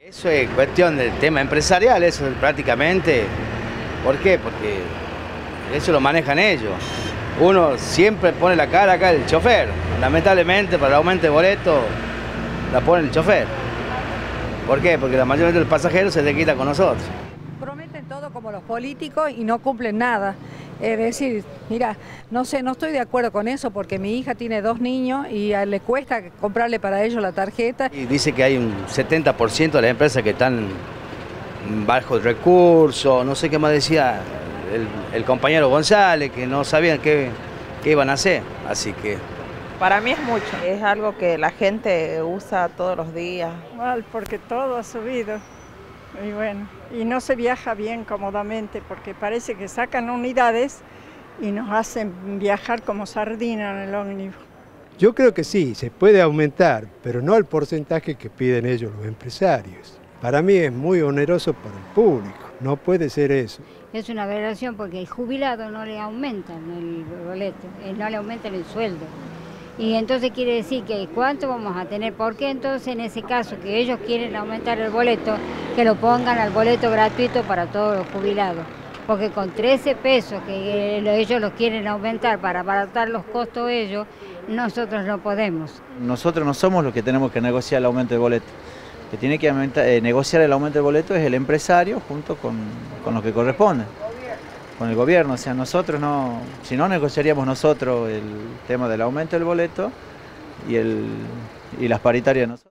Eso es cuestión del tema empresarial, eso prácticamente. ¿Por qué? Porque eso lo manejan ellos. Uno siempre pone la cara acá el chofer. Lamentablemente, para el aumento de boleto, la pone el chofer. ¿Por qué? Porque la mayoría de los pasajeros se le quita con nosotros. Prometen todo como los políticos y no cumplen nada. Es decir, mira, no sé, no estoy de acuerdo con eso porque mi hija tiene 2 niños y le cuesta comprarle para ellos la tarjeta. Y dice que hay un 70% de las empresas que están bajo recursos, no sé qué más decía el compañero González, que no sabían qué iban a hacer, así que... Para mí es mucho, es algo que la gente usa todos los días. Mal, porque todo ha subido. Y bueno, y no se viaja bien cómodamente porque parece que sacan unidades y nos hacen viajar como sardina en el ómnibus. Yo creo que sí, se puede aumentar, pero no el porcentaje que piden ellos los empresarios. Para mí es muy oneroso para el público, no puede ser eso. Es una aberración porque el jubilado no le aumentan el boleto, no le aumentan el sueldo. Y entonces quiere decir que ¿cuánto vamos a tener? ¿Por qué entonces en ese caso que ellos quieren aumentar el boleto, que lo pongan al boleto gratuito para todos los jubilados? Porque con 13 pesos que ellos los quieren aumentar para abaratar los costos ellos, nosotros no podemos. Nosotros no somos los que tenemos que negociar el aumento del boleto. El que tiene que negociar el aumento del boleto es el empresario junto con los que corresponden. Con el gobierno, o sea, nosotros no, si no negociaríamos nosotros el tema del aumento del boleto y las paritarias nosotros.